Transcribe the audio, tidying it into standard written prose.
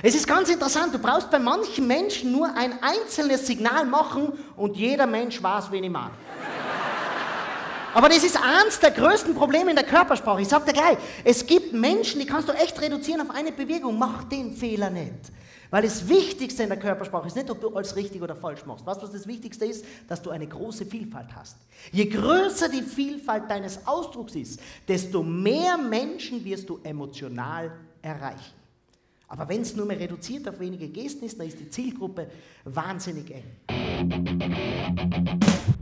Es ist ganz interessant, du brauchst bei manchen Menschen nur ein einzelnes Signal machen und jeder Mensch weiß, wen ich mag. Aber das ist eins der größten Probleme in der Körpersprache. Ich sag dir gleich, es gibt Menschen, die kannst du echt reduzieren auf eine Bewegung. Mach den Fehler nicht. Weil das Wichtigste in der Körpersprache ist nicht, ob du alles richtig oder falsch machst. Weißt du, was das Wichtigste ist? Dass du eine große Vielfalt hast. Je größer die Vielfalt deines Ausdrucks ist, desto mehr Menschen wirst du emotional erreichen. Aber wenn es nur mehr reduziert auf wenige Gesten ist, dann ist die Zielgruppe wahnsinnig eng.